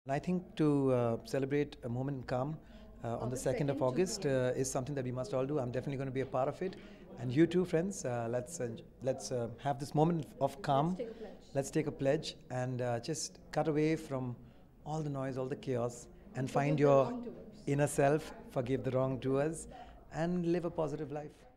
I think to celebrate a moment in calm on the 2nd of August is something that we must all do. I'm definitely going to be a part of it. And you too, friends, let's have this moment of calm. Let's take a pledge and just cut away from all the noise, all the chaos, and find your inner self, forgive the wrongdoers, and live a positive life.